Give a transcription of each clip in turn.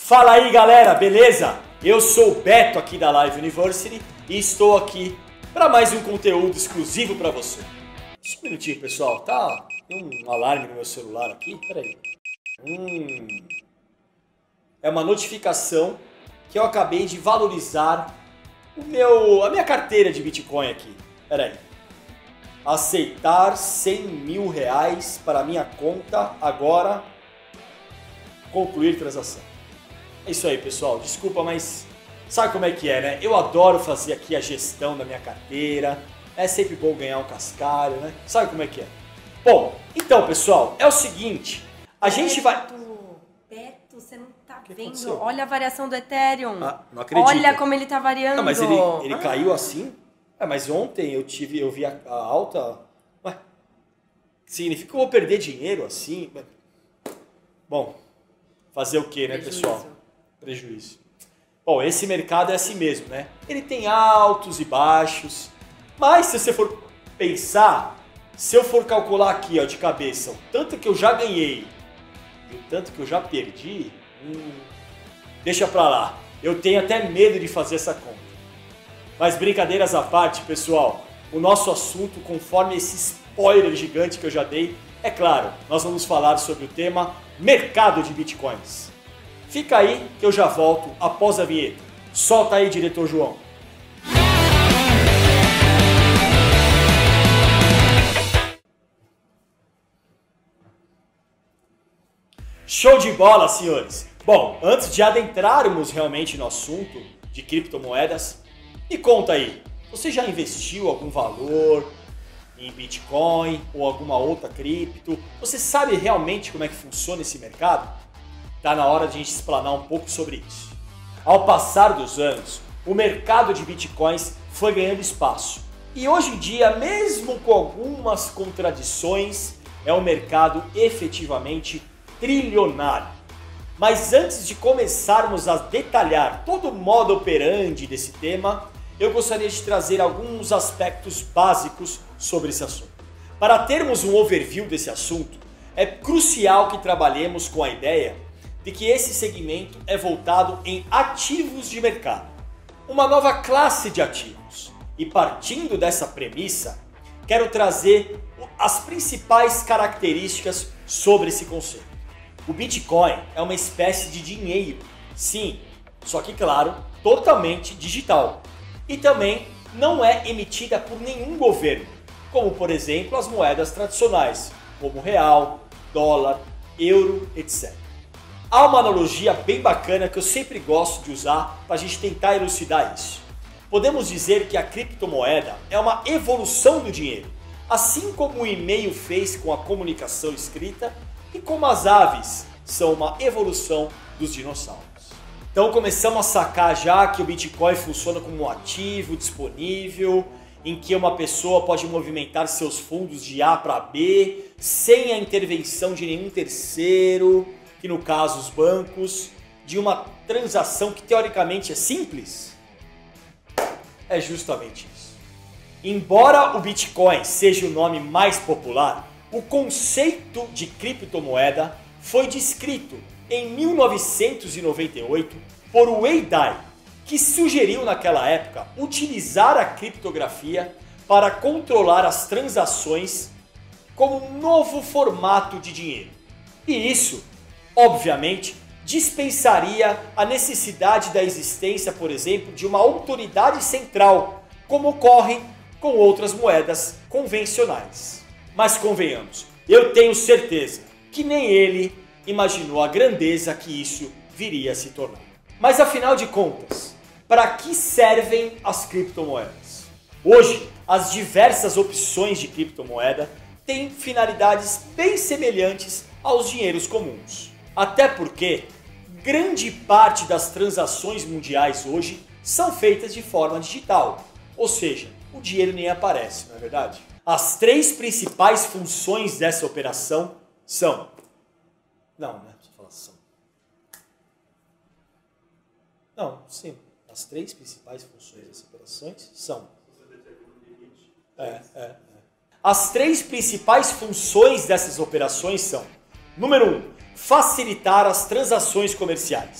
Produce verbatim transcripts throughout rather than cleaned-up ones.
Fala aí galera, beleza? Eu sou o Beto aqui da Live University e estou aqui para mais um conteúdo exclusivo para você. Só um minutinho pessoal, tá? Tem um alarme no meu celular aqui, peraí. Hum, é uma notificação que eu acabei de valorizar o meu, a minha carteira de Bitcoin aqui. Peraí. Aceitar cem mil reais para minha conta agora. Concluir transação. É isso aí, pessoal. Desculpa, mas sabe como é que é, né? Eu adoro fazer aqui a gestão da minha carteira. É sempre bom ganhar um cascalho, né? Sabe como é que é? Bom, então, pessoal, é o seguinte. A Beto, gente vai... Beto, você não tá que vendo? aconteceu? Olha a variação do Ethereum. Ah, não acredito. Olha como ele tá variando. Não, mas ele, ele ah. caiu assim? É, mas ontem eu tive, eu vi a, a alta... Ué, significa que eu vou perder dinheiro assim? Bom, fazer o que, né, Prejuízo. pessoal? Prejuízo. Bom, esse mercado é assim mesmo, né? Ele tem altos e baixos, mas se você for pensar, se eu for calcular aqui, ó, de cabeça, o tanto que eu já ganhei e o tanto que eu já perdi, hum, deixa pra lá. Eu tenho até medo de fazer essa conta. Mas brincadeiras à parte, pessoal, o nosso assunto, conforme esse spoiler gigante que eu já dei, é claro, nós vamos falar sobre o tema mercado de bitcoins. Fica aí que eu já volto após a vinheta. Solta aí, diretor João. Show de bola, senhores! Bom, antes de adentrarmos realmente no assunto de criptomoedas, me conta aí, você já investiu algum valor em Bitcoin ou alguma outra cripto? Você sabe realmente como é que funciona esse mercado? Tá na hora de a gente explanar um pouco sobre isso. Ao passar dos anos, o mercado de Bitcoins foi ganhando espaço. E hoje em dia, mesmo com algumas contradições, é um mercado efetivamente trilionário. Mas antes de começarmos a detalhar todo o modo operandi desse tema, eu gostaria de trazer alguns aspectos básicos sobre esse assunto. Para termos um overview desse assunto, é crucial que trabalhemos com a ideia de que esse segmento é voltado em ativos de mercado, uma nova classe de ativos. E partindo dessa premissa, quero trazer as principais características sobre esse conceito. O Bitcoin é uma espécie de dinheiro, sim, só que claro, totalmente digital. E também não é emitida por nenhum governo, como por exemplo as moedas tradicionais, como real, dólar, euro, etcétera. Há uma analogia bem bacana que eu sempre gosto de usar para a gente tentar elucidar isso. Podemos dizer que a criptomoeda é uma evolução do dinheiro, assim como o e-mail fez com a comunicação escrita e como as aves são uma evolução dos dinossauros. Então começamos a sacar já que o Bitcoin funciona como um ativo disponível, em que uma pessoa pode movimentar seus fundos de A para B sem a intervenção de nenhum terceiro, que no caso os bancos, de uma transação que teoricamente é simples. É justamente isso. Embora o Bitcoin seja o nome mais popular, o conceito de criptomoeda foi descrito em mil novecentos e noventa e oito por Wei Dai, que sugeriu naquela época utilizar a criptografia para controlar as transações como um novo formato de dinheiro. E isso, obviamente, dispensaria a necessidade da existência, por exemplo, de uma autoridade central, como ocorre com outras moedas convencionais. Mas convenhamos, eu tenho certeza que nem ele imaginou a grandeza que isso viria a se tornar. Mas afinal de contas, para que servem as criptomoedas? Hoje, as diversas opções de criptomoeda têm finalidades bem semelhantes aos dinheiros comuns. Até porque grande parte das transações mundiais hoje são feitas de forma digital, ou seja, o dinheiro nem aparece, não é verdade? As três principais funções dessa operação são... Não, né? Deixa eu falar são. Não, sim. As três principais funções dessas operações são... É, é, é. As três principais funções dessas operações são: número um, facilitar as transações comerciais.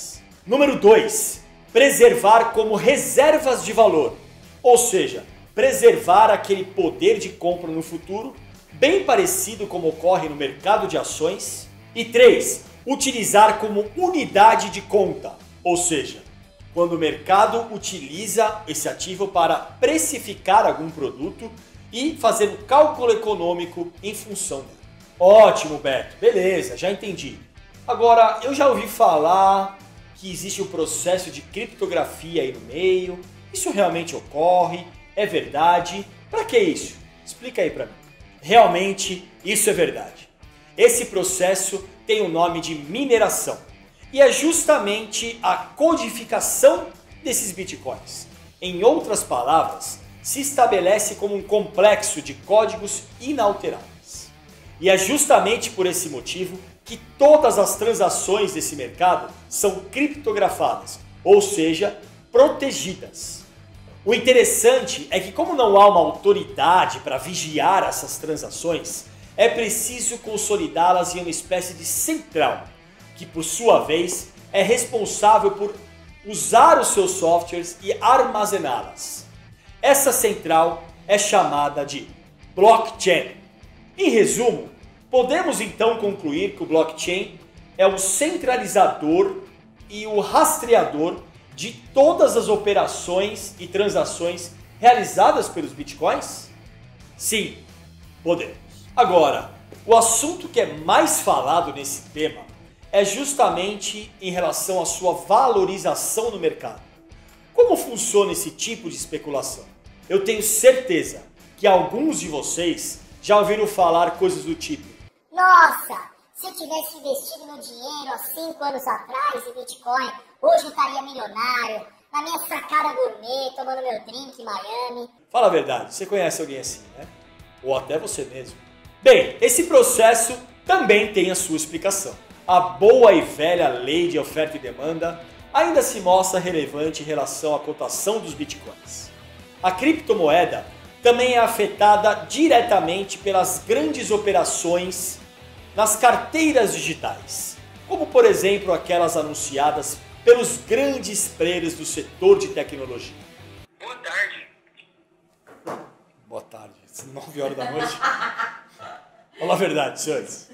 Número dois, preservar como reservas de valor, ou seja, preservar aquele poder de compra no futuro, bem parecido como ocorre no mercado de ações. E três, utilizar como unidade de conta, ou seja, quando o mercado utiliza esse ativo para precificar algum produto e fazer um cálculo econômico em função dele. Ótimo, Beto, beleza, já entendi. Agora, eu já ouvi falar que existe um processo de criptografia aí no meio. Isso realmente ocorre? É verdade? Para que isso? Explica aí para mim. Realmente, isso é verdade. Esse processo tem o nome de mineração e é justamente a codificação desses bitcoins. Em outras palavras, se estabelece como um complexo de códigos inalteráveis. E é justamente por esse motivo que todas as transações desse mercado são criptografadas, ou seja, protegidas. O interessante é que, como não há uma autoridade para vigiar essas transações, é preciso consolidá-las em uma espécie de central, que por sua vez é responsável por usar os seus softwares e armazená-las. Essa central é chamada de blockchain. Em resumo, podemos então concluir que o blockchain é o centralizador e o rastreador de todas as operações e transações realizadas pelos bitcoins? Sim, podemos. Agora, o assunto que é mais falado nesse tema é justamente em relação à sua valorização no mercado. Como funciona esse tipo de especulação? Eu tenho certeza que alguns de vocês já ouviram falar coisas do tipo: nossa, se eu tivesse investido meu dinheiro há cinco anos atrás em Bitcoin, hoje eu estaria milionário, na minha sacada gourmet, tomando meu drink em Miami. Fala a verdade, você conhece alguém assim, né? Ou até você mesmo. Bem, esse processo também tem a sua explicação. A boa e velha lei de oferta e demanda ainda se mostra relevante em relação à cotação dos bitcoins. A criptomoeda também é afetada diretamente pelas grandes operações nas carteiras digitais, como por exemplo aquelas anunciadas pelos grandes players do setor de tecnologia. Boa tarde. Boa tarde, nove horas da noite. Fala a verdade, senhores.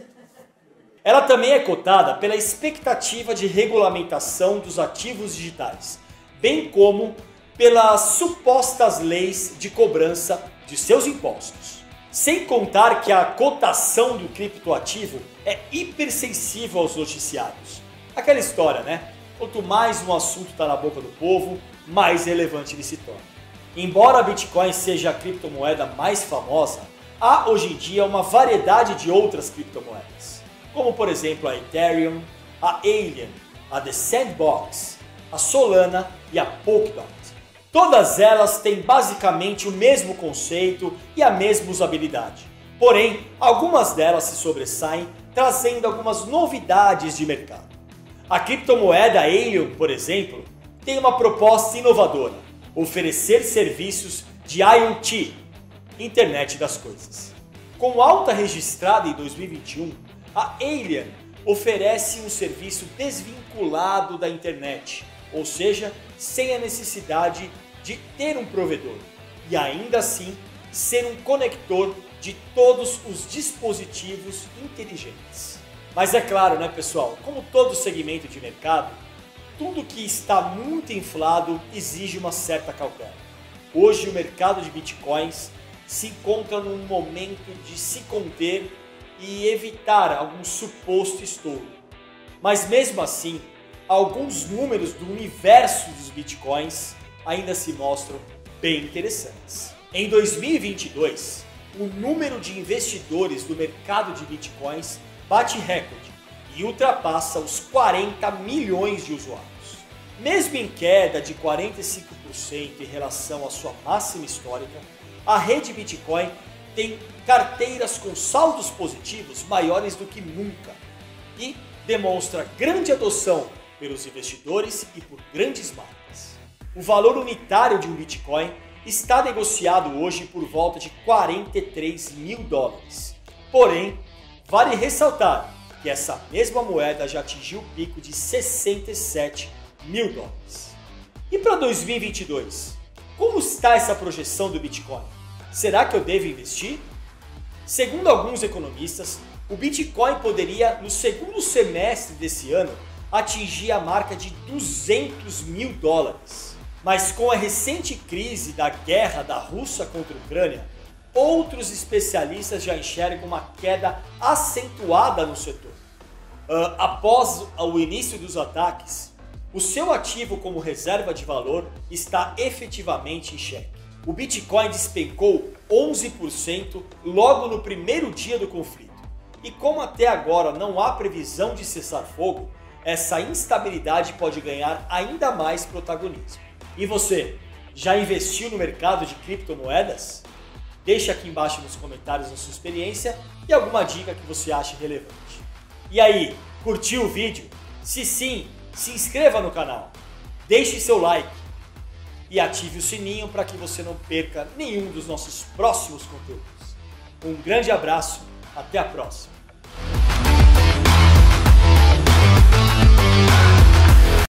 Ela também é cotada pela expectativa de regulamentação dos ativos digitais, bem como pelas supostas leis de cobrança de seus impostos. Sem contar que a cotação do criptoativo é hipersensível aos noticiários. Aquela história, né? Quanto mais um assunto está na boca do povo, mais relevante ele se torna. Embora a Bitcoin seja a criptomoeda mais famosa, há hoje em dia uma variedade de outras criptomoedas, como por exemplo a Ethereum, a Alien, a The Sandbox, a Solana e a Polkadot. Todas elas têm basicamente o mesmo conceito e a mesma usabilidade. Porém, algumas delas se sobressaem, trazendo algumas novidades de mercado. A criptomoeda Alien, por exemplo, tem uma proposta inovadora: oferecer serviços de IoT, Internet das Coisas. Com alta registrada em dois mil e vinte e um, a Alien oferece um serviço desvinculado da internet, ou seja, sem a necessidade de ter um provedor, e ainda assim ser um conector de todos os dispositivos inteligentes. Mas é claro, né, pessoal, como todo segmento de mercado, tudo que está muito inflado exige uma certa cautela. Hoje o mercado de bitcoins se encontra num momento de se conter e evitar algum suposto estouro. Mas mesmo assim, alguns números do universo dos bitcoins ainda se mostram bem interessantes. Em dois mil e vinte e dois, o número de investidores do mercado de bitcoins bate recorde e ultrapassa os quarenta milhões de usuários. Mesmo em queda de quarenta e cinco por cento em relação à sua máxima histórica, a rede Bitcoin tem carteiras com saldos positivos maiores do que nunca e demonstra grande adoção pelos investidores e por grandes marcas. O valor unitário de um Bitcoin está negociado hoje por volta de quarenta e três mil dólares. Porém, vale ressaltar que essa mesma moeda já atingiu o pico de sessenta e sete mil dólares. E para dois mil e vinte e dois? Como está essa projeção do Bitcoin? Será que eu devo investir? Segundo alguns economistas, o Bitcoin poderia, no segundo semestre desse ano, atingir a marca de duzentos mil dólares. Mas com a recente crise da guerra da Rússia contra a Ucrânia, outros especialistas já enxergam uma queda acentuada no setor. Uh, após o início dos ataques, o seu ativo como reserva de valor está efetivamente em xeque. O Bitcoin despencou onze por cento logo no primeiro dia do conflito. E como até agora não há previsão de cessar fogo, essa instabilidade pode ganhar ainda mais protagonismo. E você, já investiu no mercado de criptomoedas? Deixe aqui embaixo nos comentários a sua experiência e alguma dica que você ache relevante. E aí, curtiu o vídeo? Se sim, se inscreva no canal, deixe seu like e ative o sininho para que você não perca nenhum dos nossos próximos conteúdos. Um grande abraço, até a próxima!